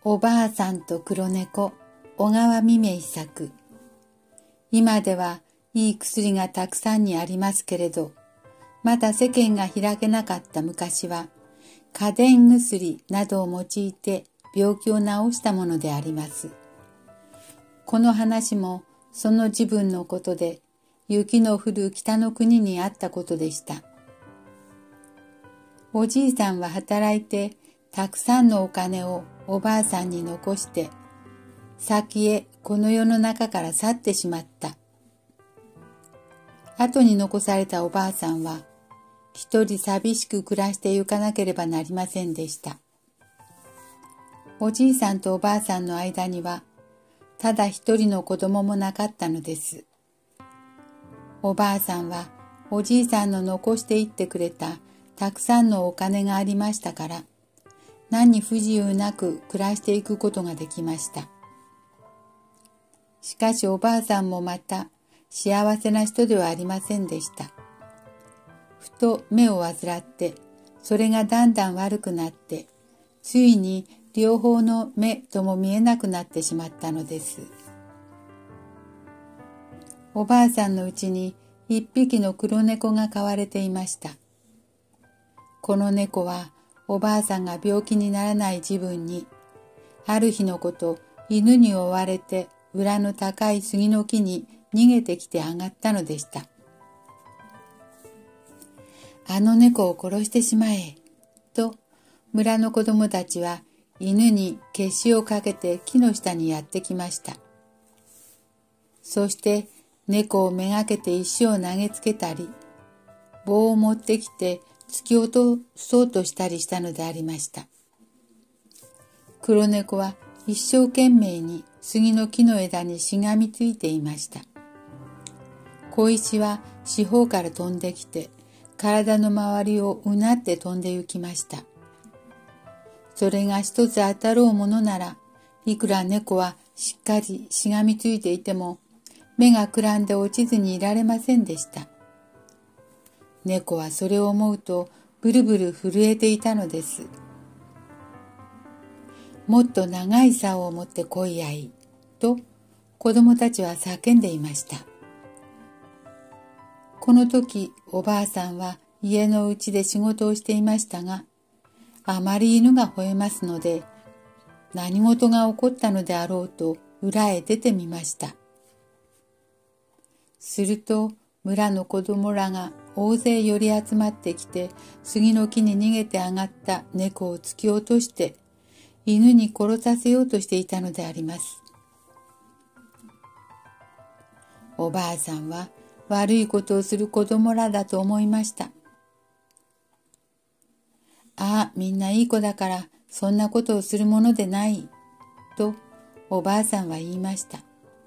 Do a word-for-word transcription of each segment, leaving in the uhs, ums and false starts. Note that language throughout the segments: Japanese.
おばあさんと黒猫、小川未明作。今ではいい薬がたくさんにありますけれど、まだ世間が開けなかった昔は、家電薬などを用いて病気を治したものであります。この話もその自分のことで、雪の降る北の国にあったことでした。おじいさんは働いて、たくさんのお金をおばあさんに残して、先へこの世の中から去ってしまった。後に残されたおばあさんは、一人寂しく暮らしてゆかなければなりませんでした。おじいさんとおばあさんの間には、ただ一人の子供もなかったのです。おばあさんは、おじいさんの残していってくれたたくさんのお金がありましたから、何に不自由なく暮らしていくことができました。しかしおばあさんもまた幸せな人ではありませんでした。ふと目を患って、それがだんだん悪くなって、ついに両方の目とも見えなくなってしまったのです。おばあさんのうちに一匹の黒猫が飼われていました。この猫はおばあさんが病気にならない自分に、ある日のこと犬に追われて裏の高い杉の木に逃げてきて上がったのでした。あの猫を殺してしまえ、と村の子供たちは犬にけしをかけて木の下にやってきました。そして猫をめがけて石を投げつけたり、棒を持ってきて突き落とそうとしたりしたのでありました。黒猫は一生懸命に杉の木の枝にしがみついていました。小石は四方から飛んできて、体の周りをうなって飛んで行きました。それが一つ当たろうものなら、いくら猫はしっかりしがみついていても、目がくらんで落ちずにいられませんでした。猫はそれを思うとブルブル震えていたのです。もっと長い竿を持って来いやい、と子供たちは叫んでいました。この時おばあさんは家のうちで仕事をしていましたが、あまり犬が吠えますので、何事が起こったのであろうと裏へ出てみました。すると村の子供らが大勢寄り集まってきて、杉の木に逃げて上がった猫を突き落として犬に殺させようとしていたのであります。おばあさんは悪いことをする子供らだと思いました。ああ、みんないい子だからそんなことをするものでない、とおばあさんは言いました。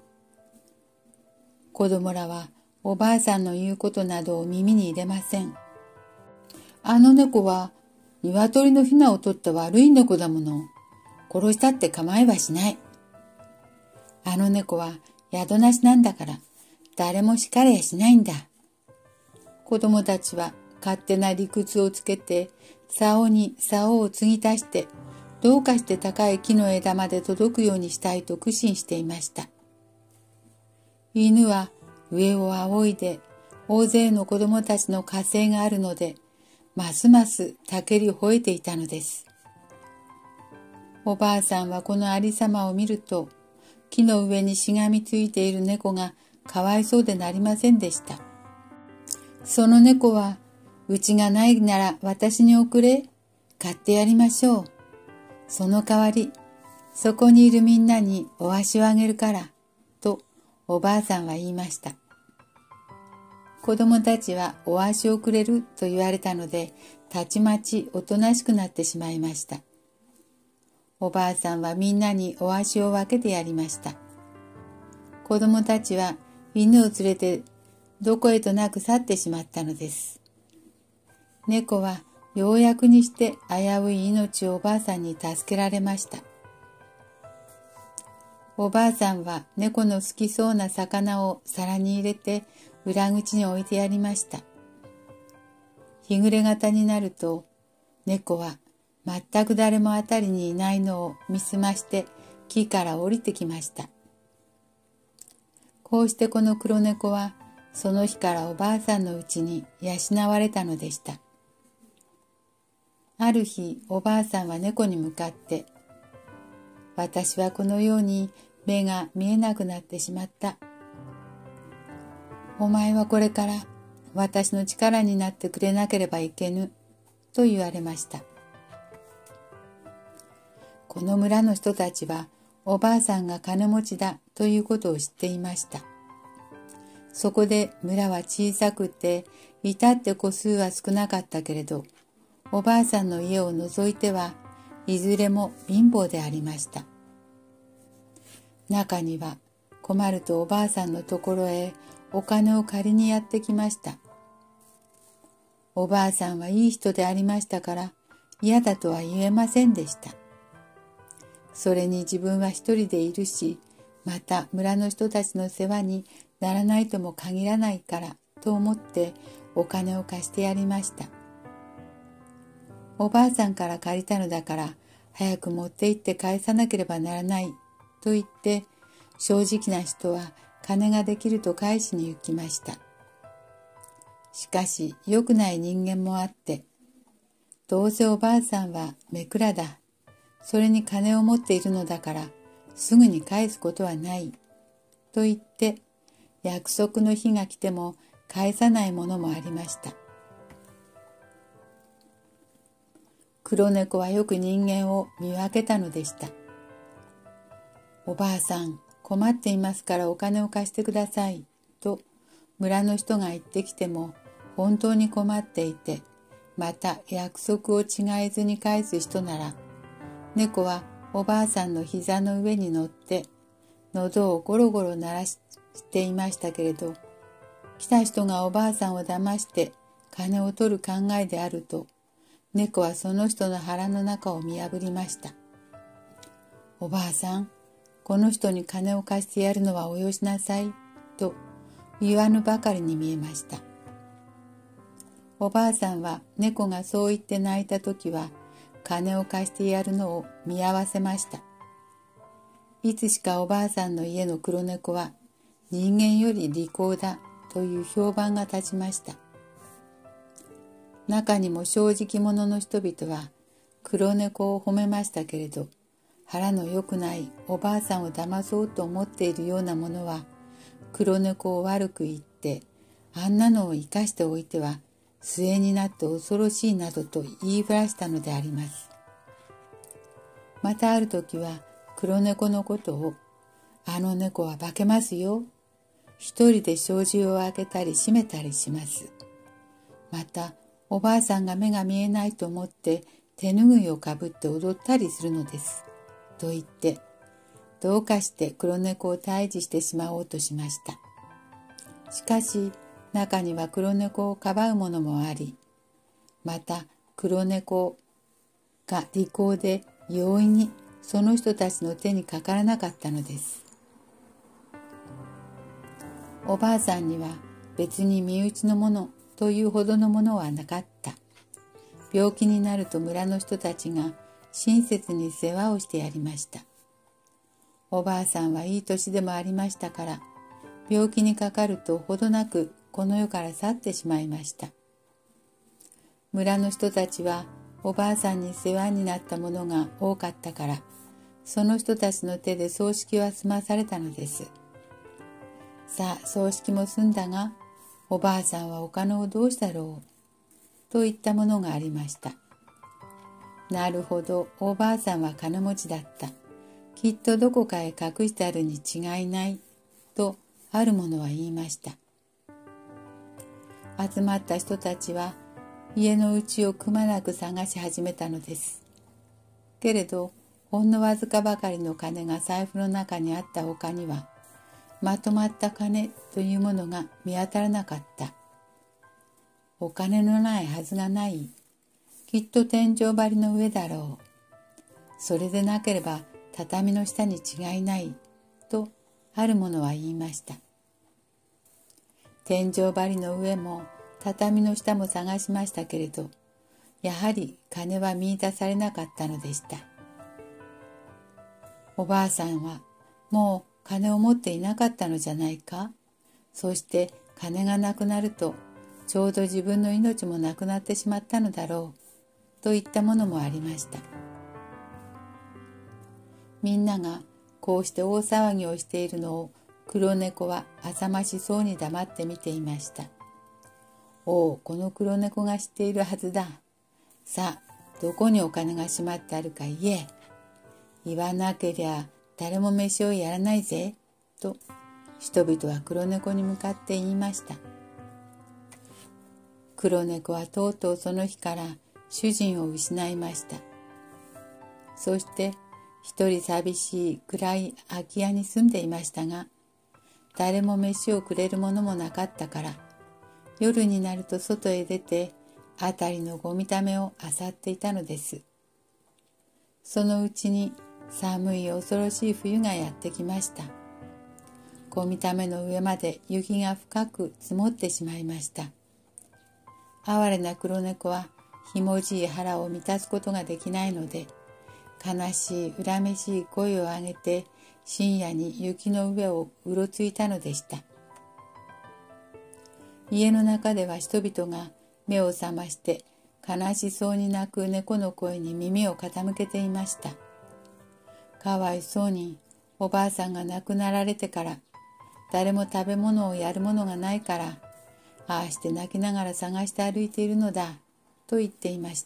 子供らはおばあさんの言うことなどを耳に入れません。あの猫は鶏のヒナを取った悪い猫だもの。殺したって構いはしない。あの猫は宿なしなんだから誰も叱れやしないんだ。子供たちは勝手な理屈をつけて竿に竿を継ぎ足してどうかして高い木の枝まで届くようにしたいと苦心していました。犬は上を仰いで大勢の子供たちの加勢があるのでますますたけり吠えていたのです。おばあさんはこのありさまを見ると木の上にしがみついている猫がかわいそうでなりませんでした。その猫はうちがないなら私に送れ、買ってやりましょう。その代わりそこにいるみんなにお足をあげるから、とおばあさんは言いました。子供たちはお足をくれると言われたので、たちまちおとなしくなってしまいました。おばあさんはみんなにお足を分けてやりました。子供たちは犬を連れてどこへとなく去ってしまったのです。猫はようやくにして危うい命をおばあさんに助けられました。おばあさんは猫の好きそうな魚を皿に入れて裏口に置いてやりました。日暮れ方になると猫は全く誰もあたりにいないのを見すまして木から降りてきました。こうしてこの黒猫はその日からおばあさんのうちに養われたのでした。ある日おばあさんは猫に向かって、私はこのように目が見えなくなってしまった。お前はこれから私の力になってくれなければいけぬ、と言われました。この村の人たちはおばあさんが金持ちだということを知っていました。そこで村は小さくて、至って戸数は少なかったけれど、おばあさんの家を除いてはいずれも貧乏でありました。中には困るとおばあさんのところへお金を借りにやってきました。おばあさんはいい人でありましたから嫌だとは言えませんでした。それに自分は一人でいるし、また村の人たちの世話にならないとも限らないからと思ってお金を貸してやりました。おばあさんから借りたのだから早く持って行って返さなければならないと言って、正直な人は金ができると返しに行きました。しかし良くない人間もあって、どうせおばあさんはめくらだ、それに金を持っているのだからすぐに返すことはないと言って、約束の日が来ても返さないものもありました。黒猫はよく人間を見分けたのでした。おばあさん、困っていますからお金を貸してくださいと村の人が言ってきても、本当に困っていて、また約束を違えずに返す人なら、猫はおばあさんの膝の上に乗って喉をゴロゴロ鳴らしていましたけれど、来た人がおばあさんを騙して金を取る考えであると、猫はその人の腹の中を見破りました。おばあさん、この人に金を貸してやるのはおよしなさいと言わぬばかりに見えました。おばあさんは猫がそう言って泣いたときは金を貸してやるのを見合わせました。いつしかおばあさんの家の黒猫は人間より利口だという評判が立ちました。中にも正直者の人々は黒猫を褒めましたけれど、腹の良くないおばあさんを騙そうと思っているようなものは黒猫を悪く言って、あんなのを生かしておいては末になって恐ろしいなどと言いふらしたのであります。またある時は黒猫のことを、あの猫は化けますよ。一人で障子を開けたり閉めたりします。またおばあさんが目が見えないと思って手ぬぐいをかぶって踊ったりするのです。と言って、どうかして黒猫を退治してしまおうとしました。しかし中には黒猫をかばうものもあり、また黒猫が利口で容易にその人たちの手にかからなかったのです。おばあさんには別に身内のものというほどのものはなかった。病気になると村の人たちが親切に世話をしてやりました。おばあさんはいい年でもありましたから、病気にかかるとほどなくこの世から去ってしまいました。村の人たちはおばあさんに世話になったものが多かったから、その人たちの手で葬式は済まされたのです。さあ葬式も済んだが、おばあさんはお金をどうしたろうといったものがありました。なるほど、おばあさんは金持ちだった。きっとどこかへ隠してあるに違いないとある者は言いました。集まった人たちは家のうちをくまなく探し始めたのです。けれどほんのわずかばかりの金が財布の中にあったほかには、まとまった金というものが見当たらなかった。お金のないはずがない。きっと天井張りの上だろう。それでなければ畳の下に違いない。とある者は言いました。天井張りの上も畳の下も探しましたけれど、 やはり金は見出されなかったのでした。おばあさんはもう金を持っていなかったのじゃないか。そして金がなくなるとちょうど自分の命もなくなってしまったのだろうといったものもありました。みんながこうして大騒ぎをしているのを黒猫は浅ましそうに黙って見ていました。おお、この黒猫が知っているはずだ。さあ、どこにお金がしまってあるか言え。言わなけりゃ誰も飯をやらないぜ。と人々は黒猫に向かって言いました。黒猫はとうとうその日から主人を失いました。そして一人寂しい暗い空き家に住んでいましたが、誰も飯をくれるものもなかったから、夜になると外へ出て辺りのゴミためを漁っていたのです。そのうちに寒い恐ろしい冬がやってきました。ゴミための上まで雪が深く積もってしまいました。哀れな黒猫はひもじい腹を満たすことができないので、悲しい恨めしい声を上げて深夜に雪の上をうろついたのでした。家の中では人々が目を覚まして悲しそうに泣く猫の声に耳を傾けていました。かわいそうにおばあさんが亡くなられてから誰も食べ物をやるものがないから、ああして泣きながら探して歩いているのだと言っていました。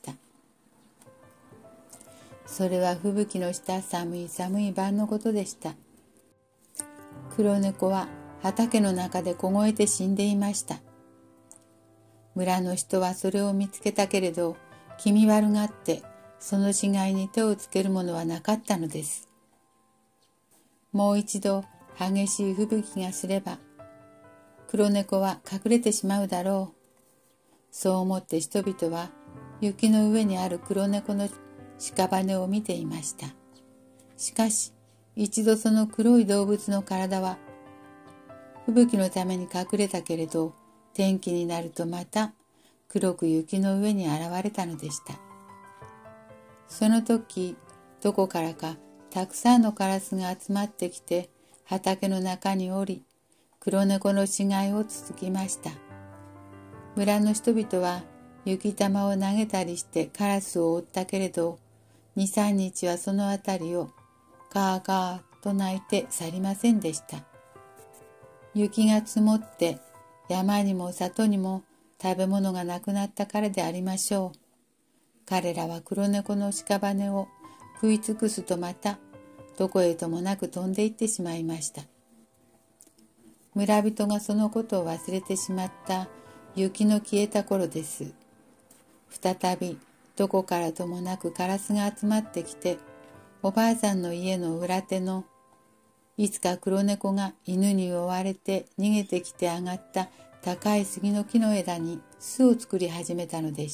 それは吹雪の下寒い寒い晩のことでした。黒猫は畑の中で凍えて死んでいました。村の人はそれを見つけたけれど気味悪がってその死骸に手をつけるものはなかったのです。もう一度激しい吹雪がすれば黒猫は隠れてしまうだろう。そう思って人々は雪の上にある黒猫の屍を見ていました。しかし一度その黒い動物の体は吹雪のために隠れたけれど、天気になるとまた黒く雪の上に現れたのでした。その時どこからかたくさんのカラスが集まってきて畑の中におり、黒猫の死骸をつつきました。村の人々は雪玉を投げたりしてカラスを追ったけれど、二三日はそのあたりをガーガーと鳴いて去りませんでした。雪が積もって山にも里にも食べ物がなくなったからでありましょう。彼らは黒猫の屍を食い尽くすとまたどこへともなく飛んでいってしまいました。村人がそのことを忘れてしまった雪の消えた頃です。再びどこからともなくカラスが集まってきて、おばあさんの家の裏手のいつか黒猫が犬に追われて逃げてきて上がった高い杉の木の枝に巣を作り始めたのでした。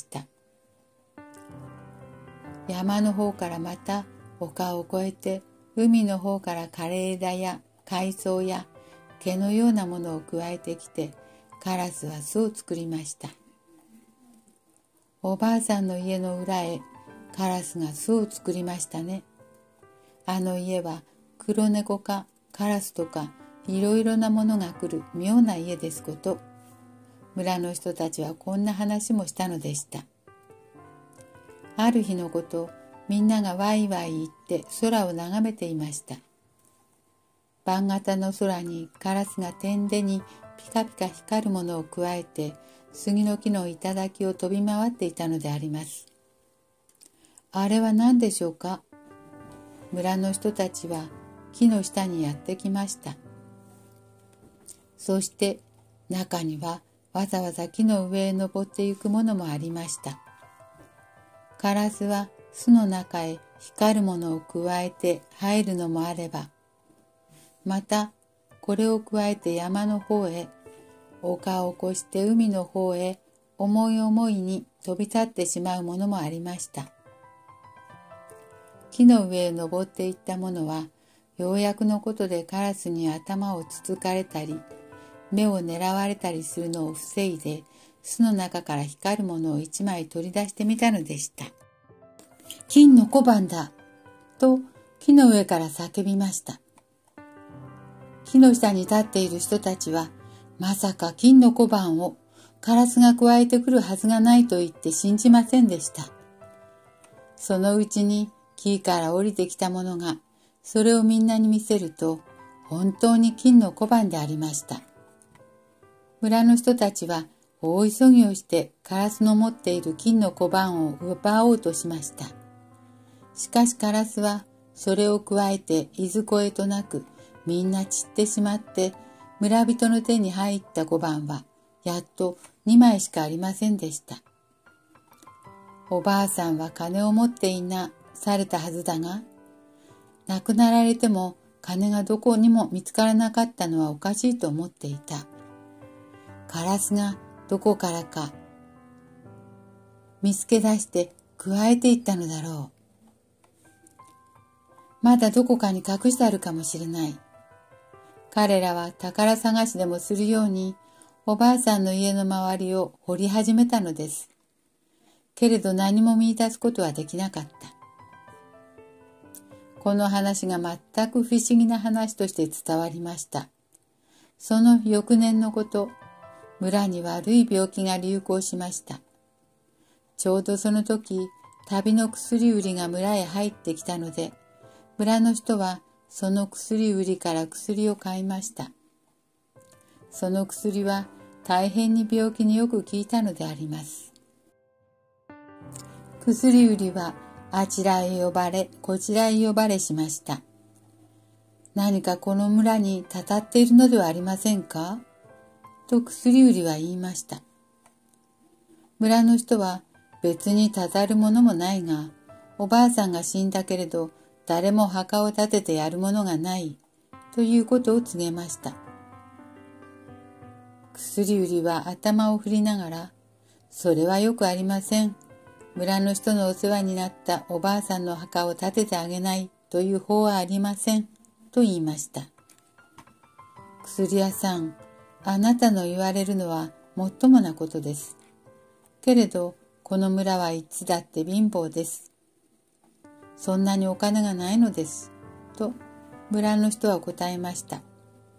山の方からまた丘を越えて海の方から枯れ枝や海藻や毛のようなものを加えてきてカラスは巣を作りました。おばあさんの家の裏へカラスが巣を作りましたね。あの家は黒猫かカラスとかいろいろなものが来る妙な家ですこと。村の人たちはこんな話もしたのでした。ある日のこと、みんながワイワイ言って空を眺めていました。晩型の空にカラスが天でにピカピカ光るものを加えて杉の木の頂を飛び回っていたのであります。あれは何でしょうか。村の人たちは木の下にやってきました。そして中にはわざわざ木の上へ登ってゆくものもありました。カラスは巣の中へ光るものを加えて入るのもあれば、またこれを加えて山の方へ、丘を越して海の方へ思い思いに飛び立ってしまうものもありました。木の上へ登っていったものは、ようやくのことでカラスに頭をつつかれたり、目を狙われたりするのを防いで、 巣の中から光るものを一枚取り出してみたのでした。金の小判だと木の上から叫びました。木の下に立っている人たちは、まさか金の小判をカラスが加えてくるはずがないと言って信じませんでした。そのうちに木から降りてきたものが、それをみんなに見せると、本当に金の小判でありました。村の人たちは大急ぎをしてカラスの持っている金の小判を奪おうとしました。しかしカラスはそれを加えていずこへとなくみんな散ってしまって、村人の手に入った小判はやっとにまいしかありませんでした。おばあさんは金を持っていなされたはずだが、亡くなられても金がどこにも見つからなかったのはおかしいと思っていた。カラスがどこからか見つけ出して加えていったのだろう。まだどこかに隠してあるかもしれない。彼らは宝探しでもするようにおばあさんの家の周りを掘り始めたのです。けれど何も見出すことはできなかった。この話が全く不思議な話として伝わりました。その翌年のこと、村に悪い病気が流行しました。ちょうどその時、旅の薬売りが村へ入ってきたので、村の人はその薬売りから薬を買いました。その薬は大変に病気によく効いたのであります。薬売りはあちらへ呼ばれ、こちらへ呼ばれしました。何かこの村にたたっているのではありませんかと薬売りは言いました。村の人は別にたたるものもないが、おばあさんが死んだけれど、誰も墓を建ててやるものがない、ということを告げました。薬売りは頭を振りながら、それはよくありません。村の人のお世話になったおばあさんの墓を建ててあげないという法はありません、と言いました。薬屋さん、あなたの言われるのはもっともなことです。けれど、この村はいつだって貧乏です。そんなにお金がないのです。と、村の人は答えました。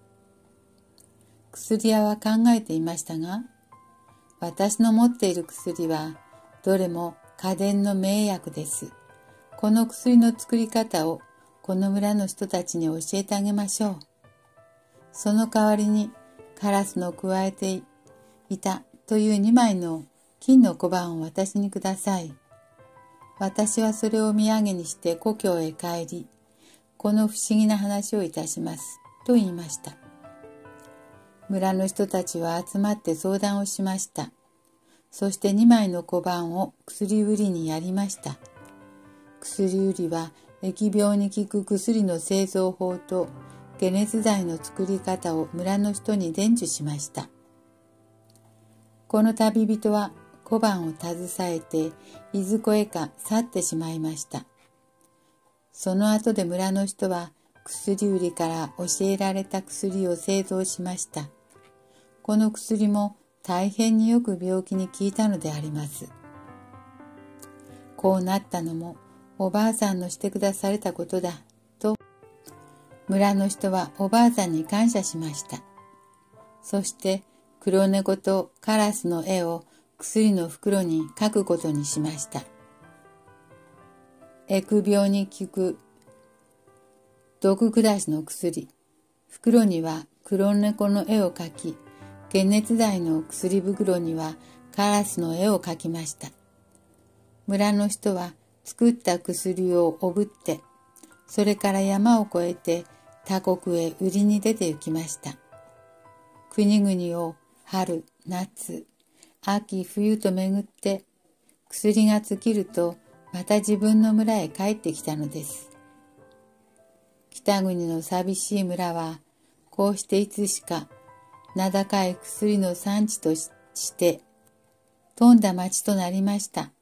薬屋は考えていましたが、私の持っている薬は、どれも家電の名薬です。この薬の作り方を、この村の人たちに教えてあげましょう。その代わりに、カラスの加えていたというにまいの金の小判を私にください。私はそれを土産にして故郷へ帰り、この不思議な話をいたします。と言いました。村の人たちは集まって相談をしました。そしてにまいの小判を薬売りにやりました。薬売りは疫病に効く薬の製造法と解熱剤の作り方を村の人に伝授しました。この旅人は小判を携えていずこへか去ってしまいました。その後で村の人は薬売りから教えられた薬を製造しました。この薬も大変によく病気に効いたのであります。こうなったのもおばあさんのしてくだされたことだと村の人はおばあさんに感謝しました。そして黒猫とカラスの絵を薬の袋に書くことにしました。疫病に効く毒下しの薬。袋には黒猫の絵を描き、解熱剤の薬袋にはカラスの絵を描きました。村の人は作った薬をおぶって、それから山を越えて他国へ売りに出て行きました。国々を春、夏、秋、冬と巡って薬が尽きるとまた自分の村へ帰ってきたのです。北国の寂しい村はこうしていつしか名高い薬の産地として富んだ町となりました。